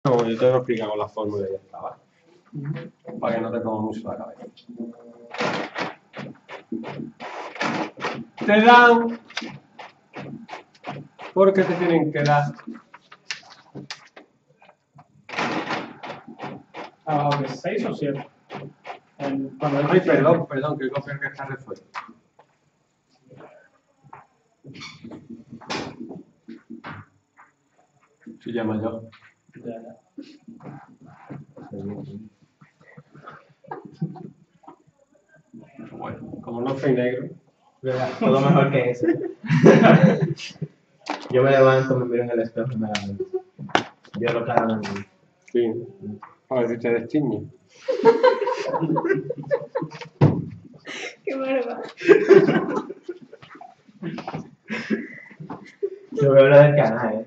No, yo te lo explico con la fórmula y ya está, ¿vale? Para que no te coma mucho la cabeza. Te dan, porque te tienen que dar. ¿Abajo de 6 o 7? Ay, perdón, que copiar que está resuelto. Se llama yo. Ya. Bueno, como no soy negro. Todo mejor que eso. Yo me levanto, me miro en el espejo y me lamento. Yo lo claro en mí. Sí. A ver si te destiñe. Qué barba. Yo veo lo del canal,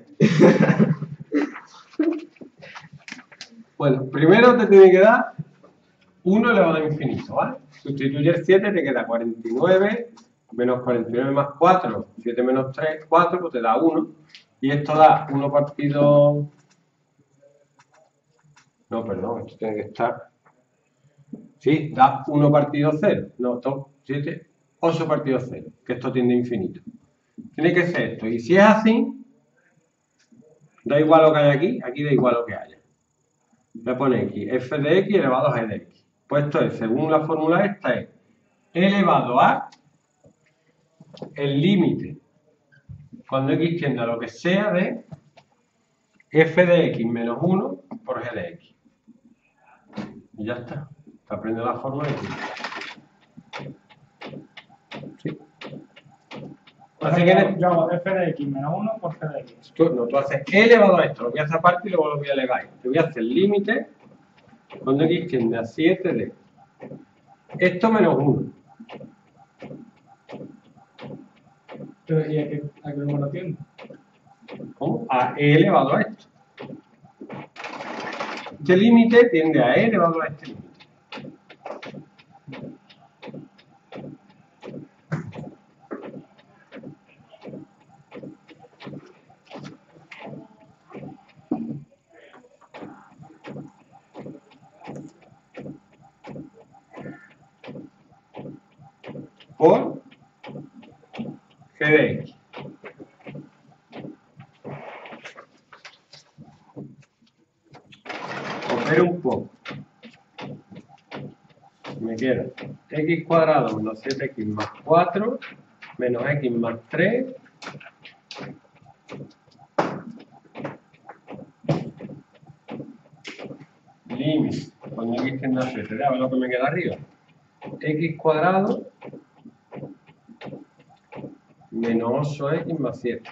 Bueno, primero te tiene que dar 1 elevado a infinito, ¿vale? Sustituye el 7, te queda 49 menos 49 más 4, 7 menos 3, 4, pues te da 1. Y esto da 1 partido... No, perdón, esto tiene que estar... Sí, da 1 partido 0. No, 2, 7, 8 partido 0, que esto tiende a infinito. Tiene que ser esto. Y si es así, da igual lo que haya aquí da igual lo que haya. Le pone x, f de x elevado a g de x. Pues esto es, según la fórmula esta, es elevado a el límite, cuando x tiende a lo que sea, de f de x menos 1 por g de x. Y ya está. Te aprende la fórmula y sí. Así que yo hago f de x menos 1 por g de x. Tú haces elevado a esto, lo voy a hacer aparte y luego lo voy a elevar. Te voy a hacer el límite cuando x tiende a 7 de esto menos 1. Pero, ¿y a qué número tiende? ¿Cómo? A e elevado a esto. Este límite tiende a e elevado a este límite. Por g de x. Opero un poco. Me queda x cuadrado menos 7x más 4 menos x más 3 límite cuando x tiende a 7. A ver lo que me queda arriba. X cuadrado menos 8x más 7.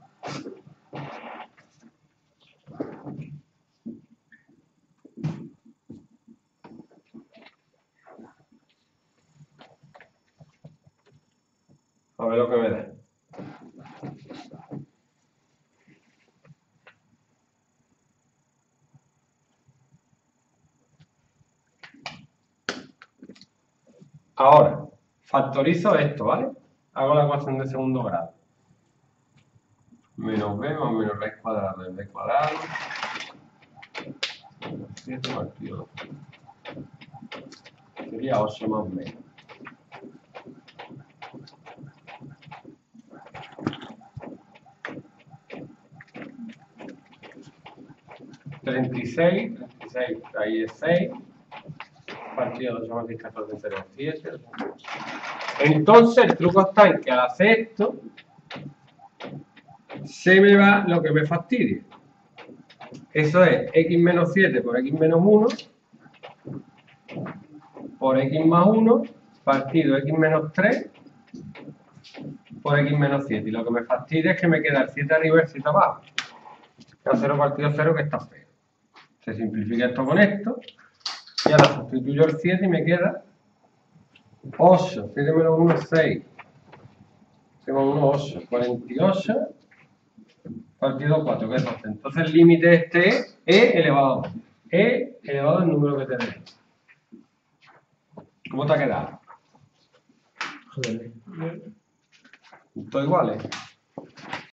A ver lo que me da. Ahora, factorizo esto, ¿vale? Hago la ecuación de segundo grado. Menos b más menos raíz cuadrada de b cuadrado. Menos 7 partido 2. Sería 8 más b. Treinta y seis, ahí es 6. Partido 8 más 10, 14, 0, 7. Entonces, el truco está en que al hacer esto, se me va lo que me fastidia. Eso es x menos 7 por x menos 1 por x más 1 partido x menos 3 por x menos 7. Y lo que me fastidia es que me queda el 7 arriba y el 7 abajo. El 0 partido 0 que está feo. Se simplifica esto con esto. Y ahora sustituyo el 7 y me queda 8. 7 menos 1 es 6. 7 menos 1 es 8. 48 partido 4, que es 12. Entonces el límite este es e elevado a 2. E elevado al número que tenemos. ¿Cómo te ha quedado? Joder. Todo igual, ¿eh?